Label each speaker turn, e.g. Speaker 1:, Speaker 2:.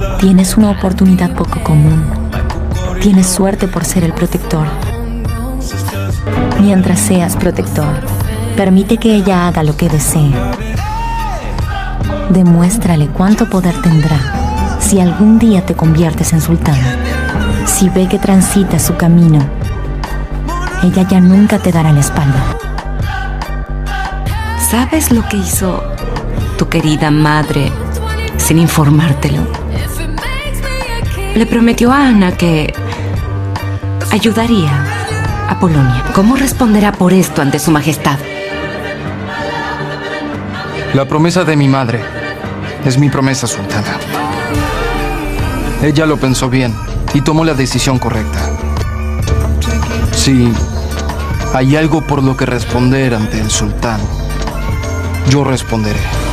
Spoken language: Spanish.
Speaker 1: Tienes una oportunidad poco común. Tienes suerte por ser el protector. Mientras seas protector, permite que ella haga lo que desee. Demuéstrale cuánto poder tendrá si algún día te conviertes en sultán. Si ve que transitas su camino, ella ya nunca te dará la espalda.
Speaker 2: ¿Sabes lo que hizo tu querida madre sin informártelo? Le prometió a Ana que ayudaría a Polonia. ¿Cómo responderá por esto ante su majestad?
Speaker 3: La promesa de mi madre es mi promesa, sultana. Ella lo pensó bien y tomó la decisión correcta. Si hay algo por lo que responder ante el sultán, yo responderé.